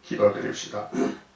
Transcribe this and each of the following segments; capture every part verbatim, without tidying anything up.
기도드립시다.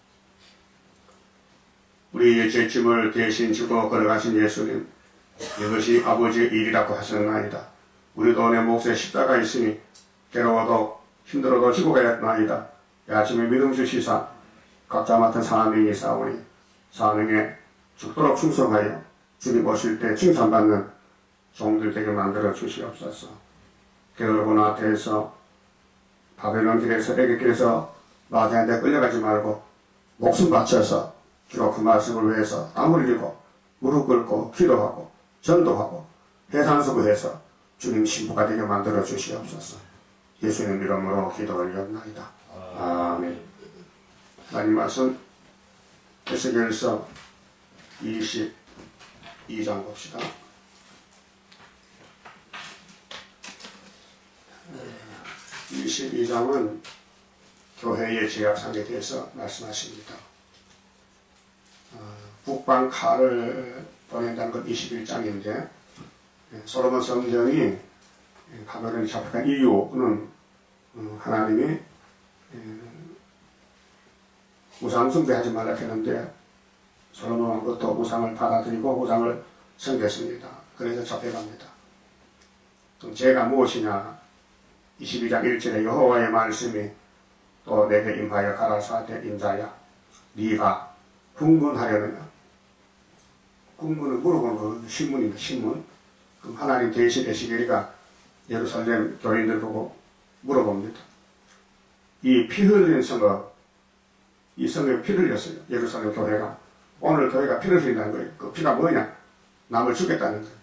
우리의 죄짐을 대신 지고 걸어가신 예수님, 이것이 아버지의 일이라고 하셨나이다. 우리도 내 몫에 십자가 있으니 괴로워도 힘들어도 지고 가야나이다. 이 아침에 믿음 주시사 각자 맡은 사명이 싸우니 사명에 죽도록 충성하여 주님 오실 때 칭찬받는 종들 되게 만들어 주시옵소서. 게으르고 나태해서 바벨론 길에서 애굽길에서 마귀한테 끌려가지 말고 목숨 바쳐서 기록 그 말씀을 위해서 땀 흘리고 무릎 꿇고 기도하고 전도하고 해산수고해서 주님 신부가 되게 만들어 주시옵소서. 예수님 이름으로 기도 올렸나이다. 아멘. 하나님 말씀 에스겔서 이십이 장 봅시다. 이십이 장은 교회의 제약상에 대해서 말씀하십니다. 어, 국방 칼을 보낸다는 건 이십일 장인데 솔로몬 성전이 바벨론에 잡혀간 이유는 하나님이 우상 숭배하지 말라 했는데 솔로몬은 그것도 우상을 받아들이고 우상을 섬겼습니다. 그래서 잡혀갑니다. 그럼 죄가 무엇이냐? 이십이 장 일 절에 여호와의 말씀이 또 내게 임하여 가라사대 인자야 네가 궁문하려느냐. 궁문은 물어보는 거 신문입니다. 신문. 그럼 하나님 대신 에스겔이가 예루살렘 교인들 보고 물어봅니다. 이 피 흘린 성읍, 이 성읍에 피를 흘렸어요. 예루살렘 교회가. 오늘 교회가 피를 흘린다는 거예요. 그 피가 뭐냐? 남을 죽였다는 거예요.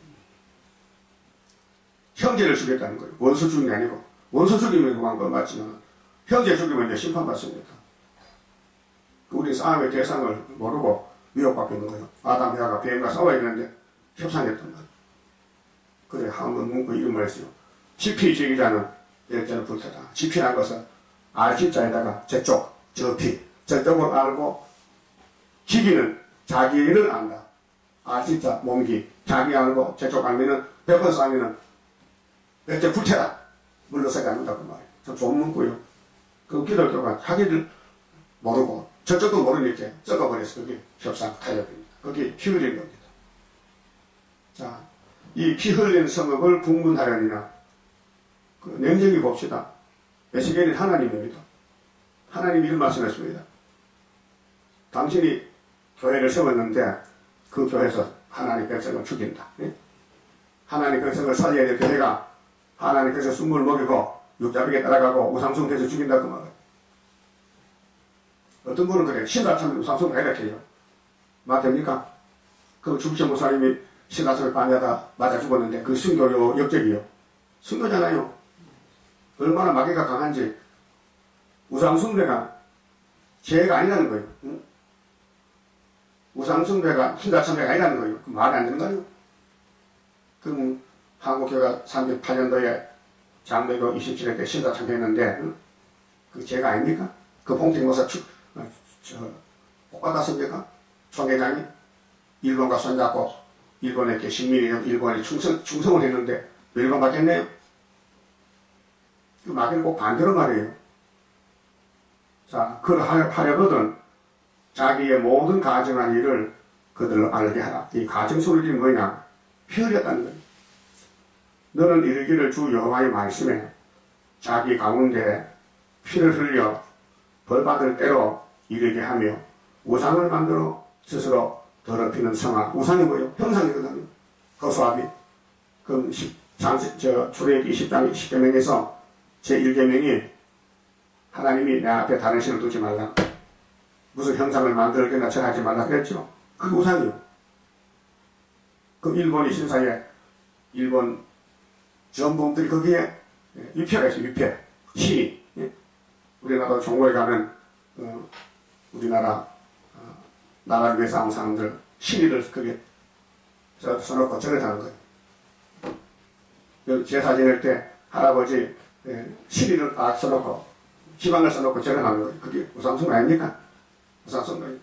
형제를 죽였다는 거예요. 원수 죽인 게 아니고. 원수 죽이면 그만 거 맞지만 형제 죽이면 이제 심판받습니다. 우리 싸움의 대상을 모르고 미혹받고 있는 거예요. 아담, 헤아가 뱀과 싸워야 되는데 협상했단 말이에요. 그래 한번 문구 이름을 했어요. 지피 제기자는 열전을 불태다. 지피란 것은 알지자에다가 저쪽, 저 피, 저쪽을 알고 지기는 자기 일을 안다. 알지자, 몸기, 자기 알고 저쪽 알면은 백 번 싸우면은 열전 불태다. 물러서지 않는다고 말이에요. 저 좋은 문구요. 그 기독교가 자기를 모르고 저쪽도 모르니까 썩어버려서 그게 협상 타협입니다. 그게 피 흘린 겁니다. 자, 이 피 흘린 성읍을 국문하려니나 그 냉정히 봅시다. 에스겔은 하나님입니다. 하나님이 이런 말씀했습니다. 당신이 교회를 세웠는데 그 교회에서 하나님 백성을 죽인다. 예? 하나님 백성을 살려야 될 교회가 하나님 백성 숨을 먹이고 육잡이게 따라가고 우상숭배해서 죽인다 그 말이에요. 어떤 분은 그래. 신라참이 우상숭배가 이렇게 해요. 맞습니까? 그 주기철 목사님이 신라참에 반야다 맞아 죽었는데 그 순교요 역적이요. 순교잖아요. 얼마나 마귀가 강한지. 우상숭배가 죄가 아니라는 거예요. 응? 우상숭배가 신라참배가 아니라는 거예요. 그 말이 안 되는 거예요. 그럼 한국교회가 삼십팔 년도에 장로교 이십칠 회 때 신사참배했는데 응? 그 죄가 아닙니까? 그 봉태 목사 축 어, 저, 복 받았습니까? 총회장이 일본과 손잡고 일본에 식민이 일본에 충성, 충성을 했는데 왜 일본 받겠네요? 그 마귀는 꼭 반대로 말이에요. 자, 그걸 하려거든 자기의 모든 가정한 일을 그들로 알게 하라. 이 가정 소리들이 뭐냐? 피 흘렸다는 거예요. 너는 이르기를 주 여호와의 말씀에 자기 가운데 피를 흘려 벌받을 때로 이르게 하며 우상을 만들어 스스로 더럽히는 성악. 우상이 뭐예요? 형상이거든요. 거수압이. 그럼 저 출애굽기 이십 장 십 계명에서 제일 계명이 하나님이 내 앞에 다른 신을 두지 말라. 무슨 형상을 만들거나 절하지 말라 그랬죠. 그게 우상이요. 그 일본이 신사에 일본 전범들이 거기에 위패가 있어요. 위패. 신이. 예? 우리나라 종고에 가면 어, 우리나라 어, 나라를 위해서 싸운 사람들 신의를 거기에 써놓고 절을 하는 거예요. 제사 지낼 때 할아버지 예, 신의를 딱 써놓고 지방을 써놓고 절을 하는 거예요. 그게 우상숭배 아닙니까? 우상숭배.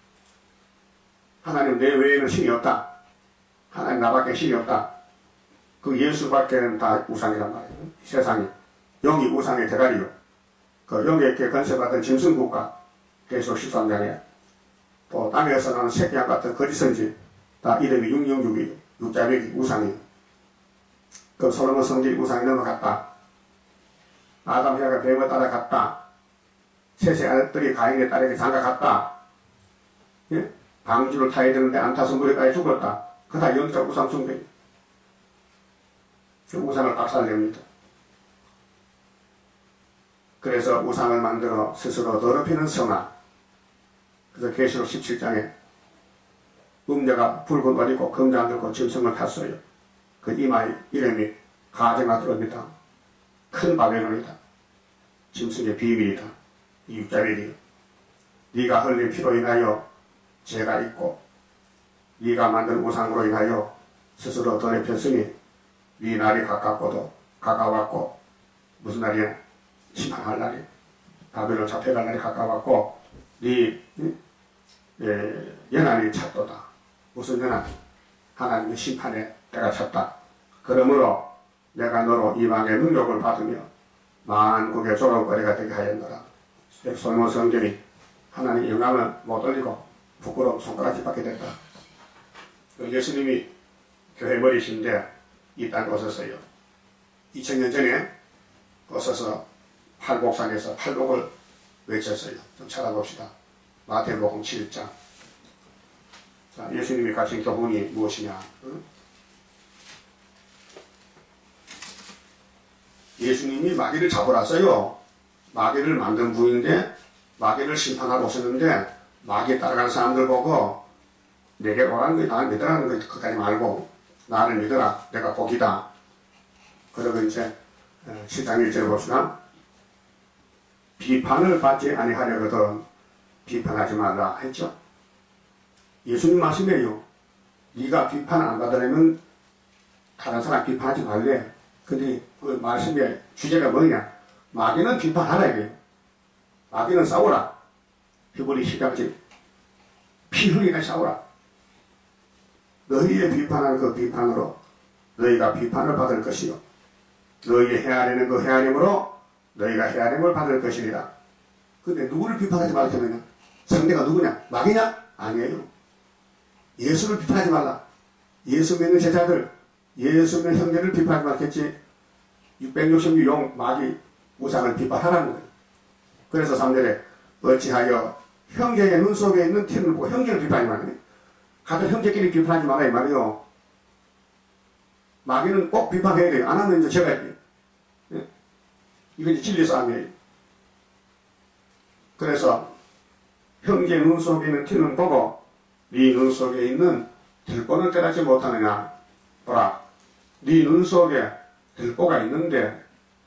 하나님 내 외에는 신이 없다. 하나님 나밖에 신이 없다. 그 예수밖에는 다 우상이란 말이에요. 세상이. 영이 우상의 대가리요. 그 영예께 건설받은 짐승국가 계시록 십삼 장에 또 땅에서 나는 새끼양 같은 거짓선지 다 이름이 육육육이 육자백이 우상이 그 솔로몬 성전이 우상이 넘어갔다. 아담 해가 뱀을 따라갔다. 셋의 아들이 가인의 딸에게 장가갔다. 예? 방주를 타야 되는데 안 타서 물에 빠져 죽었다. 그 다 영적 우상 숭배입니다. 그 우상을 박살냅니다. 그래서 우상을 만들어 스스로 더럽히는 성화. 그래서 계시록 십칠 장에 음녀가 붉은 옷 입고 금장 들고 짐승을 탔어요. 그 이마의 이름이 가정아 들어옵니다. 큰 바벨론이다. 짐승의 비밀이다. 이 육자벨이 네가 흘린 피로 인하여 죄가 있고 네가 만든 우상으로 인하여 스스로 더럽혔으니 네 날이 가깝고도 가까웠고 무슨 날이야? 심판할 날이 바벨론 잡혀갈 날이 가까웠고 네 예, 연한이 찼도다. 무슨 연한? 하나님의 심판의 때가 찼다. 그러므로 내가 너로 이방의 능력을 받으며 만국의 조롱거리가 되게 하였노라. 솔로몬 성전이 하나님의 영광을 못 올리고 부끄러운 손가락질 받게 됐다. 예수님이 교회 머리신데 이 땅에 오셨어요. 이천 년 전에 오셔서 팔복산에서 팔복을 외쳤어요. 좀 찾아봅시다. 마태복음 칠 장. 자, 예수님이 가르친 교훈이 무엇이냐? 응? 예수님이 마귀를 잡으러 왔어요. 마귀를 만든 분인데 마귀를 심판하러 오셨는데 마귀에 따라가는 사람들 보고 내게 오라는 거 나를 믿으라는 거 그까지 말고 나를 믿어라. 내가 복이다. 그러고 이제 칠 장 일 절에 봅시다. 비판을 받지 아니하려거든 비판하지 말라 했죠. 예수님 말씀이에요. 네가 비판 안 받으려면 다른 사람 비판하지 말래. 근데 그 말씀의 주제가 뭐냐? 마귀는 비판하라 이래요. 마귀는 싸우라. 히브리 십 장지 피 흘리나 싸우라. 너희의 비판한 그 비판으로 너희가 비판을 받을 것이요 너희의 헤아리는 그 헤아림으로 너희가 헤아림을 받을 것이니라. 근데 누구를 비판하지 말라 했느냐? 상대가 누구냐? 마귀냐? 아니에요. 예수를 비판하지 말라. 예수 믿는 제자들, 예수 믿는 형제를 비판하지 말겠지. 육백육십육 용 마귀 우상을 비판하라는 거예요. 그래서 삼 절에 어찌하여 형제의 눈 속에 있는 티를 보고 형제를 비판하지 말라. 같은 형제끼리 비판하지 말라 이 말이요. 마귀는 꼭 비판해야 돼요. 안 하면 이제 제가 해요. 예? 이건 이제 진리 싸움이에요. 그래서 형제 눈 속에 있는 티는 보고 네 눈 속에 있는 들보는 깨닫지 못하느냐. 보라. 네 눈 속에 들보가 있는데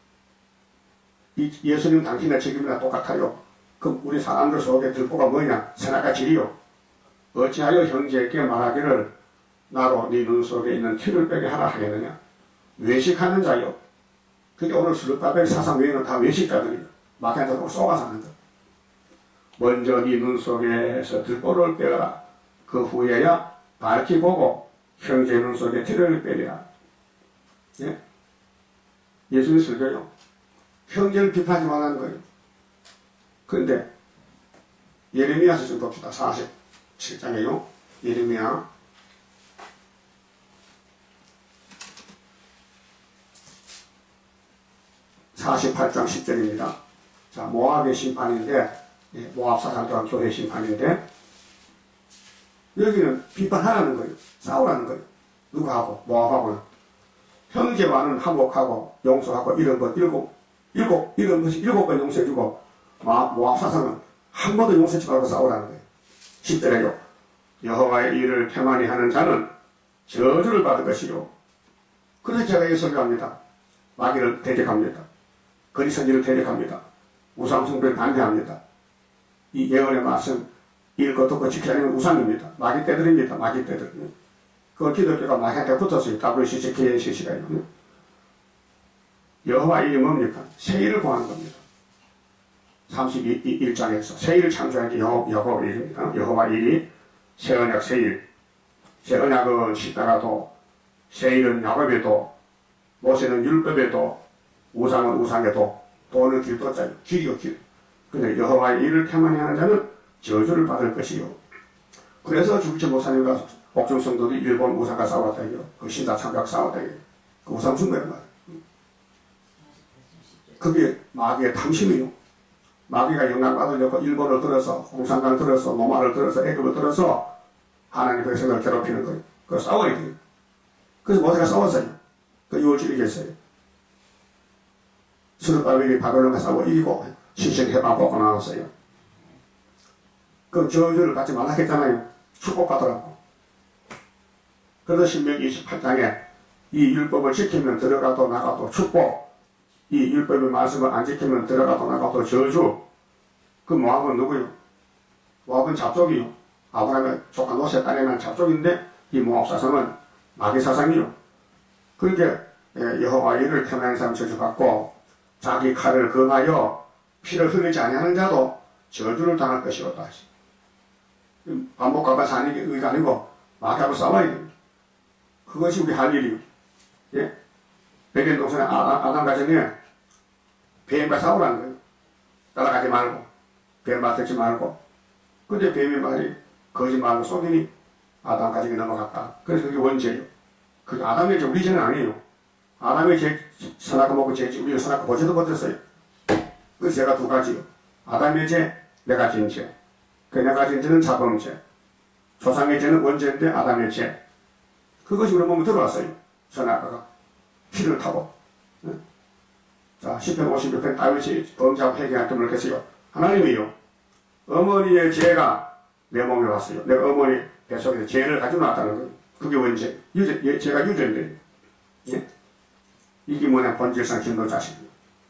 이 예수님 당신의 책임이나 똑같아요. 그럼 우리 사람들 속에 들보가 뭐냐? 선악과 질이요. 어찌하여 형제에게 말하기를 나로 네 눈 속에 있는 티를 빼게 하라 하겠느냐. 외식하는 자요. 그게 오늘 스룹바벨 사상 외에는 다 외식자들이에요. 마귀한테도 쏘아서 하는 거. 먼저 네 눈 속에서 들보를 빼어라. 그 후에야 밝히 보고 형제 눈 속에 티를 빼리라. 예? 예수님 설교요. 형제를 비판하지 말라는 거예요. 그런데 예레미야서 좀 봅시다. 사십칠 장에요. 예레미야 사십팔 장 십 절입니다. 자, 모압의 심판인데 예, 모압 사상들한 교회 심판인데 여기는 비판하라는 거예요. 싸우라는 거예요. 누구하고? 모압하고는. 형제와는 화목하고 용서하고 이런 것 일곱, 일곱, 이런 것이 일곱 번 용서해주고 모압 사상은 한 번도 용서하지 말고 싸우라는 거예요. 십 절에요. 여호와의 일을 태만히 하는 자는 저주를 받을 것이요. 그래서 제가 이 설교합니다. 마귀를 대적합니다. 거짓선지를 대적합니다. 우상숭배를 반대합니다. 이 예언의 말씀 읽고 듣고 지켜야 하는 우상입니다. 마귀 떼들입니다. 마귀 떼들. 그 기독교가 마귀한테 붙었어요. 더블유씨씨, 케이엔씨씨가요. 여호와 일이 뭡니까? 세일을 구하는 겁니다. 삼십일 장에서 세일을 창조한 게 여호와 일입니다. 여호와 일이 새 언약 세일. 새 언약은 십자가도, 세일은 야곱에도, 모세는 율법에도, 우상은 우상에도 도는 길도자요. 길이요, 길. 근데 여호와의 일을 태만히 하는 자는 저주를 받을 것이요. 그래서 주기철 목사님과 옥중 성도들이 일본 우상과 싸웠다고요. 그 신사 참배하고 싸웠다고요. 그 우상 숭배란 말이에요. 그게 마귀의 탐심이요. 마귀가 영향받으려고 일본을 들어서 공산당을 들어서 로마를 들어서 애굽을 들어서 하나님 백성을 괴롭히는 거예요. 그걸 싸워야 돼요. 그래서 모세가 싸웠어요. 그 유월절 이겼어요. 스룹바벨이 바벨론과 싸워 이기고 신실히 해방 뽑고 나왔어요. 그 저주를 받지 말라 했잖아요. 축복받으라고. 그래서 신명기 이십팔 장에 이 율법을 지키면 들어가도 나가도 축복, 이 율법의 말씀을 안 지키면 들어가도 나가도 저주. 그 모압은 누구요? 모압은 잡족이요. 아브라함의 조카 노세 딸에 난 잡족인데 이 모압 사상은 마귀 사상이요. 그렇게 여호와의 일을 태어난 사람 저주받고 자기 칼을 금하여 피를 흘리지 아니하는 자도 저주를 당할 것이었다. 반복하고 사는 게 의가 아니고 마귀하고 싸워야 됩니다. 그것이 우리 할 일이요. 예? 베델 동산의 아담 가정에 뱀과 싸우라는 거예요. 따라가지 말고 뱀 듣지 말고. 근데 뱀의 말이 거짓말로 속이니 아담 가정에 넘어갔다. 그래서 그게 원죄예요. 그게 아담의 죄, 우리 죄는 아니에요. 아담의 죄, 선악과 먹고 죄, 우리는 선악과 보지도 못했어요. 그 죄가 두 가지요. 아담의 죄, 내가 진 죄. 그 내가 진 죄는 자범죄. 조상의 죄는 원죄인데 아담의 죄. 그것이 우리 몸에 들어왔어요. 선악과가 피를 타고. 자, 십 편 오십육 편 다윗이 범죄하고 회개할 때 그랬어요. 하나님이요, 어머니의 죄가 내 몸에 왔어요. 내가 어머니 뱃속에서 죄를 가지고 나왔다는 거예요. 그게 원죄. 유죄, 예, 죄가 유죄인데. 예? 이게 뭐냐, 본질상 진노 자식이에요.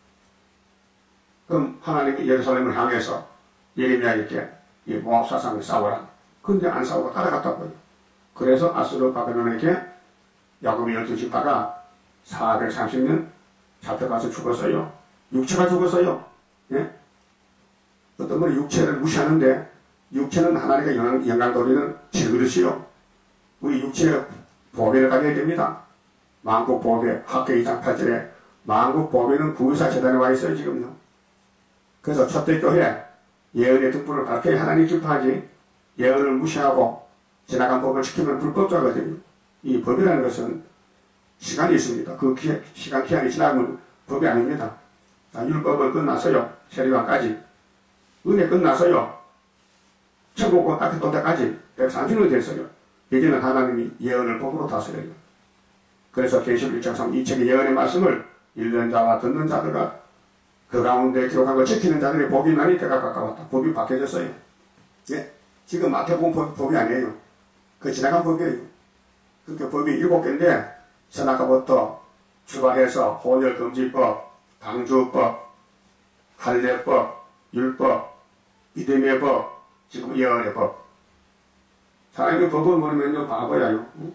그럼 하나님이 예루살렘을 향해서 예레미야에게 이 모압 사상을 싸워라. 근데 안 싸우고 따라갔다고요. 그래서 아수르 바벨론에게 야곱의 열두 지파가 사백삼십 년 잡혀가서 죽었어요. 육체가 죽었어요. 예? 어떤 분은 육체를 무시하는데 육체는 하나님과 영광, 영광 돌리는 질그릇이요. 우리 육체의 보배를 가져야 됩니다. 만국 보배, 학교 이 장 팔 절에 만국 보배는 구유사 재단에 와 있어요, 지금요. 그래서 첫대 교회 예언의 등불을 밝혀야 하나님 기뻐하지, 예언을 무시하고 지나간 법을 지키면 불법자거든요. 이 법이라는 것은 시간이 있습니다. 그 기, 시간 기한이 지나면 법이 아닙니다. 자, 율법은 끝났어요. 세리왕까지. 은혜 끝났어요. 천국은 앞에 돈 때까지 백삼십 년이 됐어요. 이제는 하나님이 예언을 법으로 다스려요. 그래서 계시록 일 장 삼 이 책의 예언의 말씀을 읽는 자와 듣는 자들과 그 가운데 기록한 거 지키는 자들의 복이 많이 때가 가까웠다. 법이 바뀌어졌어요. 예? 지금 마태복음 법, 법이 아니에요. 그 지나간 법이에요. 그렇게 법이 일곱 개인데 선악과부터 출발해서 혼혈금지법, 방주법, 할례법, 율법, 믿음의 법, 지금 예언의 법. 사람이 법을 모르면요 바보야요. 응?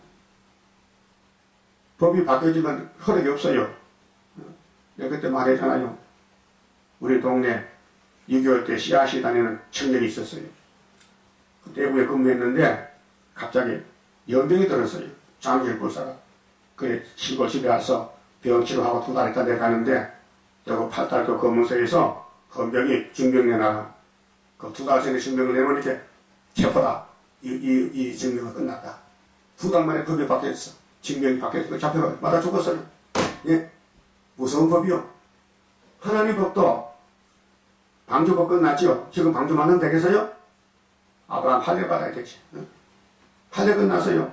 법이 바뀌어지면 허락이 없어요. 내가 그때 말했잖아요. 우리 동네 유교할 때 씨앗이 다니는 청년이 있었어요. 그 대구에 근무했는데 갑자기 연병이 들었어요. 장기불사가. 그래 시골 집에 와서 병 치료하고 두 달 있다 내가는데 대구 팔달교 검문소에서 헌병이 증명 내놔라. 그 두 달 전에 증명을 내놓으니까 체포다. 이, 이, 이 증명은 끝났다. 두 달 만에 법이 바뀌었어. 증명이 바뀌었어. 잡혀가 맞아 죽었어요. 예? 무서운 법이요. 하나님 법도 방주법 끝났지요. 지금 방주 만나면 되겠어요? 아브라함 할례 받아야 되지. 응? 할례 끝났어요.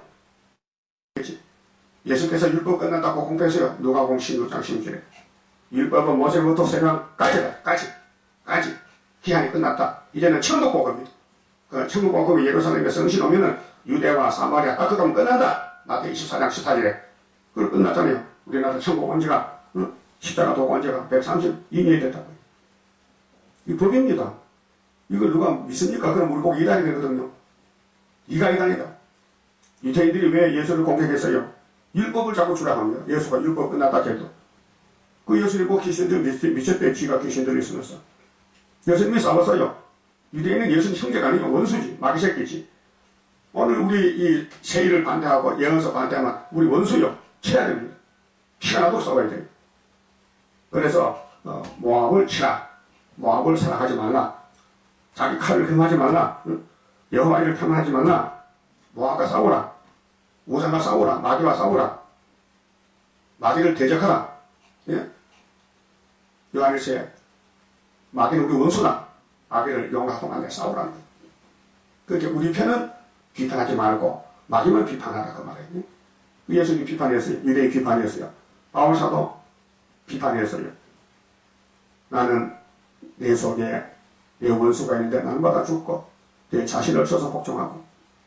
예수께서 율법 끝난다고 공표했어요. 누가복음 십육 장 십육 절에. 율법은 모세부터 세상까지다. 까지. 까지. 기한이 끝났다. 이제는 천국복음입니다. 그 천국복음이 예루살렘에 성신 오면은 유대와 사마리아 딱 그거면 끝난다. 마태 이십사 장 십사 절에. 그걸 끝났잖아요. 우리나라 천국 온 지가, 응? 십자가 도고 온 지가 백삼십이 년이 됐다고요. 이 법입니다. 이걸 누가 믿습니까? 그럼 우리 보고 이단이 되거든요. 이가 이단이다. 유태인들이 왜 예수를 공격했어요? 율법을 자꾸 주라합니다. 예수가 율법 끝났다 해도. 그 예수를 꼭 귀신들 미쳤대. 지가 귀신들을 쓰면서. 예수님이 싸웠어요. 유대인은 예수님 형제가 아니고 원수지. 마귀 새끼지. 오늘 우리 이 세일을 반대하고 예언서 반대하면 우리 원수요. 쳐야 됩니다. 피가 나도 싸워야 돼요. 그래서 어, 모압을 치라. 모압을 사랑하지 말라. 자기 칼을 금하지 말라. 응? 여호와 이를 폄하하지 말라. 모압과 싸우라. 우상과 싸우라. 마귀와 싸우라. 마귀를 대적하라. 예? 요한일서에 마귀는 우리 원수다. 마귀를 용납하고 싸우라는 거예요. 그렇게 우리 편은 비판하지 말고 마귀만 비판하라 그 말이에요. 예수님 비판했어요. 유대인 비판했어요. 바울사도 비판했어요. 나는 내 속에 내 원수가 있는데 나는 받아 죽고 내 자신을 써서 복종하고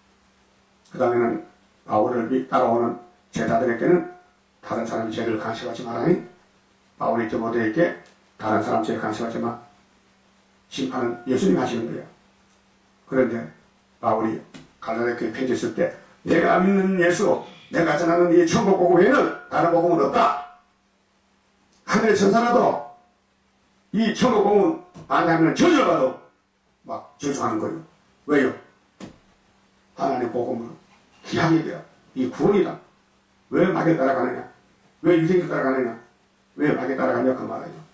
그 다음에는 바울을 따라오는 제자들에게는 다른 사람이 죄를 간섭하지 말아니 바울이 디모데에게 다른 사람 죄 간섭하지 마. 심판은 예수님이 하시는 거예요. 그런데 바울이 갈라디아에 편지 쓸 때 내가 믿는 예수 내가 전하는 이 천국 복음 외에는 다른 복음은 없다. 하늘의 천사라도 이 천국 복음 반대하면 저주를 받아 막 저주하는 거예요. 왜요? 하나님의 복음은 귀하게 돼요. 이 구원이다. 왜 마귀를 따라가느냐? 왜 유생을 따라가느냐? 왜 마귀를 따라가냐? 그 말이에요.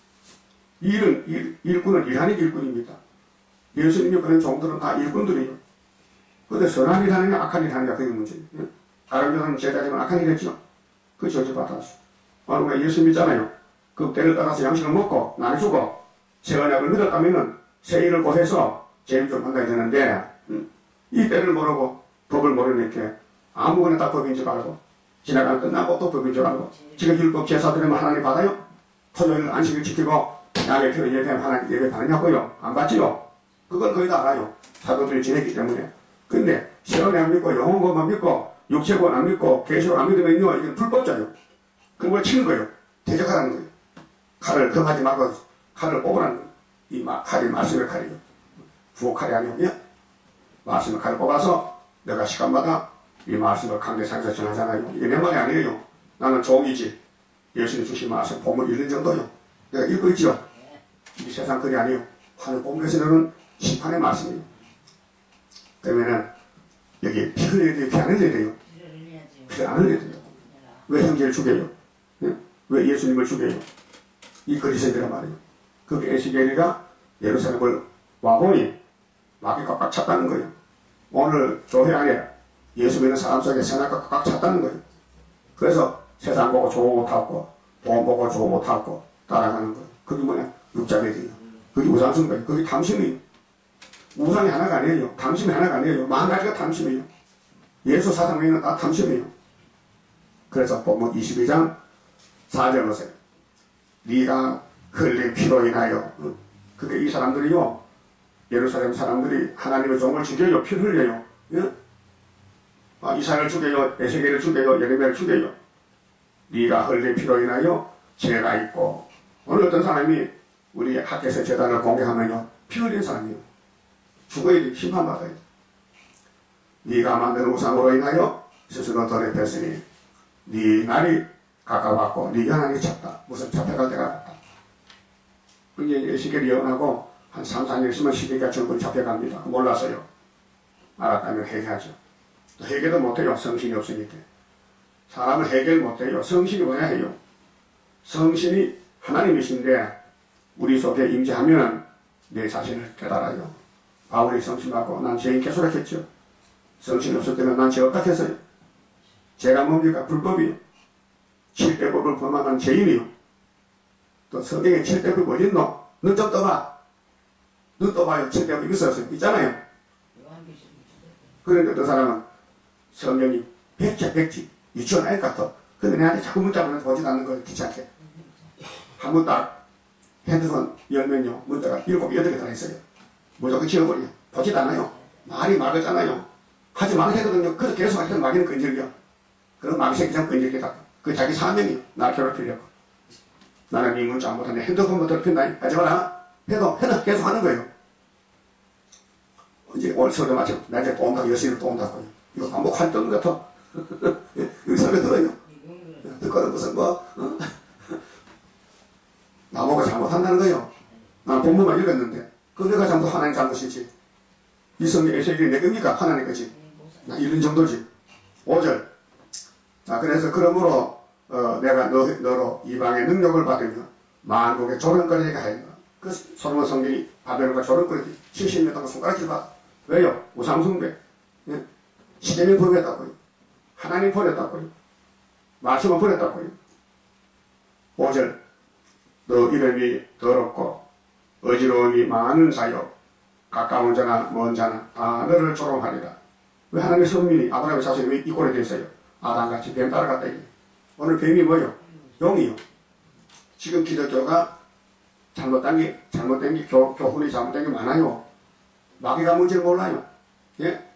일은, 일, 일꾼은 일하는 일꾼입니다. 예수님이 그런 종들은 다 일꾼들이에요. 그런데 선한 일 하느냐, 악한 일 하느냐, 그게 문제예요. 다른 교사는 제자지만 악한 일 했죠. 그 저주받았어. 바로 우리가 예수 믿잖아요. 그 때를 따라서 양식을 먹고, 나눠주고, 새 언약을 믿었다면은 새 일을 고해서 제일 좀 한다야 되는데, 음, 이 때를 모르고 법을 모르니까 아무거나 다 법인 줄 알고, 지나가면 끝나고 또 법인 줄 알고, 지금 율법 제사 드리면 하나님 받아요? 토요일 안식을 지키고, 양의 피로 예배하면 하나님 예배 받느냐고요? 안 받지요? 그건 거의 다 알아요. 사도들이 지냈기 때문에. 근데 세월이 안 믿고 영혼것만 믿고 육체권 안 믿고 계시록 안 믿으면요 이건 불법자예요. 그럼 뭘 치는 거예요? 대적하라는 거예요. 칼을 금하지 말고 칼을 뽑으라는 거예요. 이 마, 칼이 말씀의 칼이에요. 부엌 칼이 아니오며 말씀의 칼을 뽑아서 내가 시간마다 이 말씀을 강대상에서 전하잖아요. 이게 내 말이 아니에요. 나는 종이지. 예수님 주신 말씀 본문 읽는 정도요. 내가 읽고 있지요. 이 세상 글이 아니에요. 하늘 본문에서는 심판의 말씀이에요. 그러면은 여기 피 흘려야 돼요? 피 안 흘려야 돼요? 피 안 흘려야 된다고. 왜 형제를 죽여요? 예? 왜 예수님을 죽여요? 이 그리스도인이란 말이에요. 그 에스겔이가 예루살렘을 와보니 마귀가 꽉 찼다는 거예요. 오늘 교회 안에 예수 믿는 사람 속에 선악과 꽉 찼다는 거예요. 그래서 세상 보고 좋고 돈 보고 좋고 따라가는 거예요. 그게 뭐냐? 육자배이에요. 그게 우상숭배예요. 그게 탐심이에요. 우상이 하나가 아니에요. 탐심이 하나가 아니에요. 만 가지가 탐심이에요. 예수 사상 외에는 다 탐심이에요. 그래서 본문 이십이 장 사 절 보세요. 네가 흘린 피로 인하여 그게 이 사람들이요 예루살렘 사람들이 하나님의 종을 죽여요. 피를 흘려요. 예? 아, 이사야를 죽여요. 에스겔을 죽여요. 예레미야를 죽여요. 네가 흘린 피로 인하여 죄가 있고 오늘 어떤 사람이 우리 학교에서 재단을 공개하면요 피 흘린 사람이에요. 죽어야 돼. 심판받아야 돼. 네가 만든 우상으로 인하여 스스로 덜에 뺐으니 네 날이 가까웠고 네 연한이 찼다. 무슨 잡혀갈 때가 왔다. 그게 에스겔이 예언하고 한 삼, 사 년 있으면 시대가 전부 잡혀갑니다. 몰랐어요. 알았다면 회개하죠. 또 회개도 못해요. 성신이 없으니까. 사람은 회개를 못해요. 성신이 뭐냐 해요. 성신이 하나님이신데 우리 속에 임재하면 내 자신을 깨달아요. 바울이 성신 받고 난 죄인 개수락했죠. 성신 없을 때는 난 죄 없다 했어요. 죄가 뭡니까? 불법이요. 칠대법을 범하는 죄인이요. 또 성경에 칠대법이 어딨노? 너 좀 떠봐. 너 떠봐요. 칠대법이 있었어요. 있잖아요. 그런데 그 사람은 성경이 백지 백지 유치원 아이 같아. 근데 내한테 자꾸 문자 보내서 보지도 않는 걸 귀찮게. 한 번 딱 핸드폰 열면요 문자가 일곱 여덟 개 들어있어요. 무조건 지워버려. 보지도 않아요. 말이 막았잖아요. 하지 말라 했거든요. 그래서 계속 하시던 마귀는 끈질겨. 그럼 마귀 새끼 참 끈질기다. 그 자기 사명이요. 날 괴롭히려고. 나는 이 문자 못하는데 핸드폰부터 괴롭힌다. 하지 마라. 해도 해도 계속 하는 거예요. 이제 오늘 설교 마치고 나 이제 또 온다고 열심히 또 온다고요. 이거 반복할 때 오는 것 같아. 여기 설교 들어요. 듣고는 무슨 뭐 어? 나보고 잘못한다는 거예요. 난 본문만 읽었는데 그 내가 잘못 하나님 잘못이지. 이 성경 에스겔이 내 겁니까? 하나님 거지. 나 이런 정도지. 오 절. 자 그래서 그러므로 어, 내가 너, 너로 이방의 능력을 받으며 만국의 조롱거리게 하였노라. 그 솔로몬 성전이 바벨론과 조롱거리게 칠십 년 동안 손가락질 받아. 왜요? 우상숭배. 예? 시대를 버렸다고요. 하나님 버렸다고요. 말씀을 버렸다고요. 오 절 너 이름이 더럽고 어지러움이 많은 자여 가까운 자나 먼 자나 다 너를 조롱하리라. 왜 하나님의 선민이 아브라함의 자손이 왜 이 꼴이 됐어요? 아담같이 뱀 따라갔다 이게. 오늘 뱀이 뭐요? 용이요. 지금 기독교가 잘못된 게 잘못된 게 교, 교훈이 잘못된 게 많아요. 마귀가 뭔지를 몰라요. 예?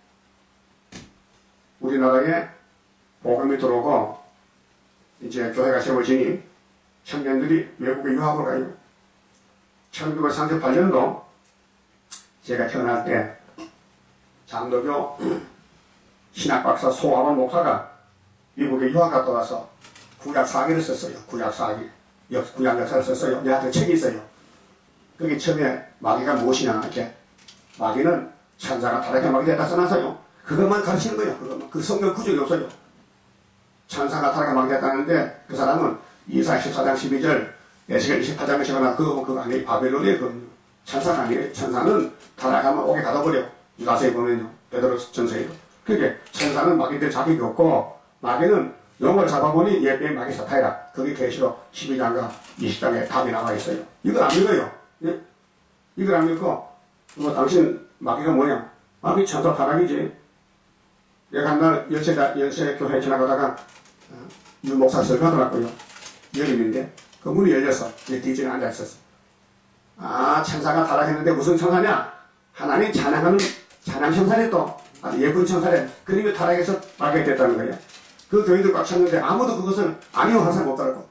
우리나라에 복음이 들어오고 이제 교회가 세워지니 청년들이 외국에 유학을 가요. 천구백삼십팔 년도 제가 태어날 때 장로교 신학박사 소화원 목사가 미국에 유학 갔다 와서 구약 사기를 썼어요. 구약 사기. 구약 역사를 썼어요. 내한테 책이 있어요. 그게 처음에 마귀가 무엇이냐 이렇게 마귀는 천사가 타락해 마귀 됐다 써놨어요. 그것만 가르치는 거예요. 그것만. 그 성경 구절이 없어요. 천사가 타락해 마귀 됐다는데 그 사람은 이사야 십사 장 십이 절 에스겔 이십팔 장에 적어놔 그거 그거 아니에요. 바벨론이에요. 그 천사가 아니에요. 천사는 타락하면 옥에 가둬버려. 유다서에 보면요. 베드로 전서에도. 그게 천사는 마귀들 자격이 없고 마귀는 용을 잡아보니 얘 마귀 사타이라. 그게 계시록 십이 장과 이십 장에 답이 나와 있어요. 이걸 안 믿어요. 예? 이걸 안 믿고 뭐 당신 마귀가 뭐냐? 마귀 천사 타락이지. 내가 한날 연세, 연세 교회 지나가다가 어, 유 목사 설교하더라고요. 여름인데 그 문이 열려서 내 뒤쪽에 앉아있었어. 아 천사가 타락했는데 무슨 천사냐? 하나님 찬양하는 찬양 천사래 또 아주 예쁜 천사래. 그림이 타락해서 마귀가 됐다는 거예요. 그 교인들 꽉 찼는데 아무도 그것을 아니요 한 사람 없더라고.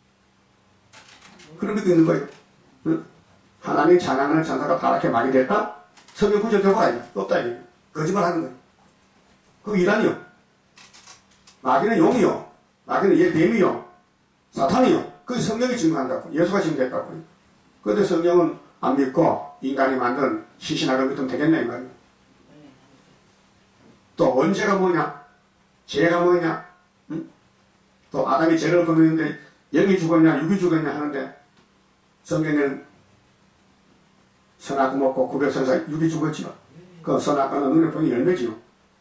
그런 것도 있는 거예요. 응? 하나님 찬양하는 천사가 타락해 마귀 됐다? 성경 구절 되고 아니야? 없다 이게. 거짓말 하는 거예요. 그 이란이요. 마귀는 용이요. 마귀는 얘 뱀이요. 사탄이요. 그 성경이 증거한다고. 예수가 증거했다고. 그런데 성경은 안 믿고 인간이 만든 시신학을 믿으면 되겠네 이 말이에요. 또 언제가 뭐냐? 죄가 뭐냐? 응? 또 아담이 죄를 범했는데 영이 죽었냐 육이 죽었냐 하는데 성경에는 선악과 먹고 구백선사 육이 죽었지요. 그 선악과는 눈에 보이는 열매지요.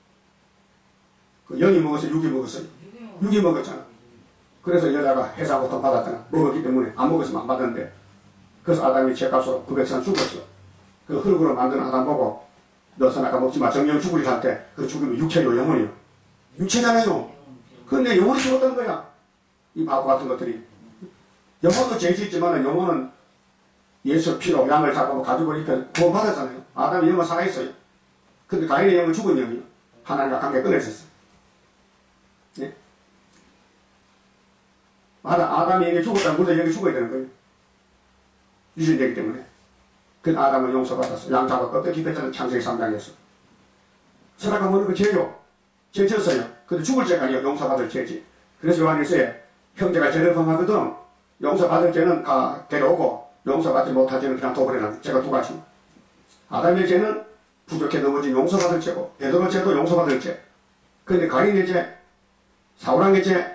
그 영이 먹어서 육이 먹었어요. 육이 먹었잖아. 그래서 여자가 해상고통 받았잖아. 먹었기 때문에 안 먹었으면 안 받았는데 그래서 아담이 죄값으로 구백선 죽었어. 그 흙으로 만든 아담 보고 너 선악과 먹지마 정령 죽으리 할 때 그 죽음이 육체요 영혼이요. 육체잖아요. 근데 영혼이 죽었다는 거야. 이 바보 같은 것들이. 영혼도 죄 짓지만 영혼은 예수 피로 양을 잡고 가지고 이렇게 구원받았잖아요. 아담이 영은 살아있어요. 근데 가인의 영은 죽은 영이요. 하나님과 관계 끊어졌어요. 네? 아담이 영이 죽었다면 물론 영이 죽어야 되는 거예요. 유전되기 때문에. 그 아담은 용서받았어. 양 잡아 껍데기 뺐잖아요. 창세기 삼 장에서. 선악과 먹는 거 죄요. 죄 졌어요. 근데 죽을 죄가 아니에요. 용서받을 죄지. 그래서 요한일서에 형제가 죄를 범하거든 용서받을 죄는 가 데려오고 용서받지 못할 죄는 그냥 둬버리라는 죄가 두 가지. 아담의 죄는 부족해 넘어진 용서받을 죄고 베드로 죄도 용서받을 죄. 그런데 가인의 죄, 사울왕의 죄,